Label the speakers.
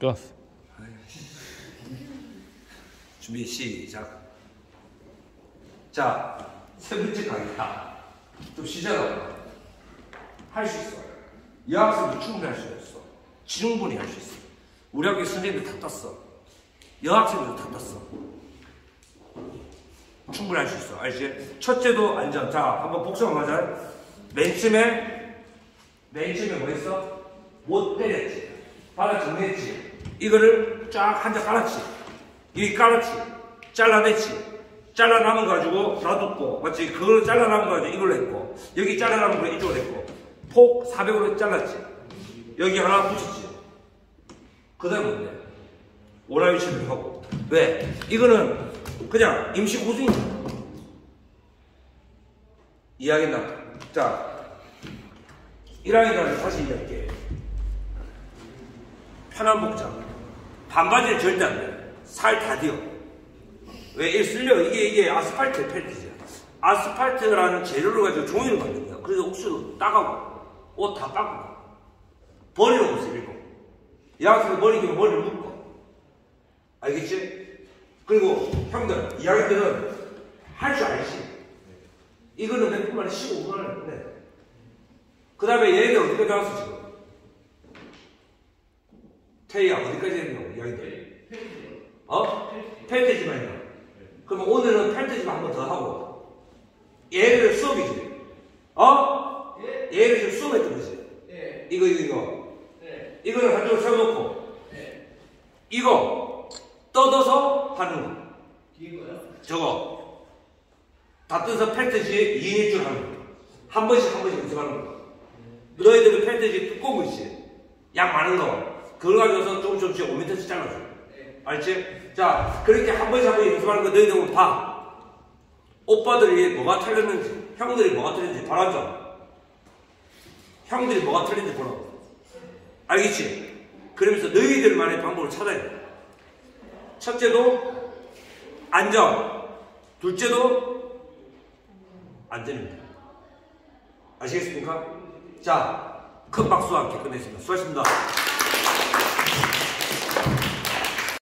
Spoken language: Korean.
Speaker 1: 좋았어.
Speaker 2: 준비 시작. 자, 세 번째 강의다. 좀 시작하고 할 수 있어. 여학생도 충분히 할 수 있어. 충분히 할 수 있어. 우리 학교 선생님들 다 떴어. 여학생들도 다 떴어. 충분히 할 수 있어. 알지? 첫째도 안전. 자, 한번 복습 한번 하자. 맨 처음에 뭐 했어? 못 때렸지. 바닥 정리했지. 이거를 쫙 한 장 깔았지. 여기 깔았지. 잘라냈지. 잘라 남은 거 가지고 놔뒀고, 맞지? 그걸 잘라 남은 거 가지고 이걸로 했고, 여기 잘라 남은 거 이쪽으로 했고, 폭 400으로 잘랐지. 여기 하나 붙였지. 그 다음에 뭔데? 원활 위치를 하고. 왜? 이거는 그냥 임시 고증이야. 이해하겠나? 자, 1학년까지 다시 이야기할게. 편한 복장. 반바지는 절대 안 돼. 살 다 뒤어. 왜? 이 쓸려. 이게 아스팔트 펠트지야. 아스팔트라는 재료를 가지고 종이를 만든 거야. 그래서 옥수수 따가고, 옷 다 닦고, 버리는 옷을 입고. 여학생들 머리 기면 머리를 묶어. 알겠지? 그리고 형들, 이야기들은 할 줄 알지? 이거는 몇 분 만에 15분 만에 끝내. 그 다음에 얘네들 어디까지 나왔어, 지금? 태희야, 어디까지 했냐고, 이야기들. 펠트지만이야. 그러면 오늘은 펠트지만 한 번 더 하고. 얘네들 수업이지. 얘네들 지금 수업했던 거지. 이거. 이거는 한쪽으로 세워놓고. 이거 떠져서 하는 거. 저거. 다 떠서 펠트지 2인 1줄 하는 거. 한 번씩 연습하는 거. 너희들은 펠트지 두꺼운 거 있지. 양 많은 거. 그걸 가져서 조금씩 5m씩 잘라줘. 알지? 자, 그렇게 한 번씩 연습하는 거 너희들은 봐. 오빠들이 뭐가 틀렸는지, 형들이 뭐가 틀렸는지 봐라죠. 형들이 뭐가 틀렸는지 보라고. 알겠지? 그러면서 너희들만의 방법을 찾아야 돼. 첫째도 안전, 둘째도 안전입니다. 아시겠습니까? 자, 큰 박수와 함께 끝내겠습니다. 수고하셨습니다.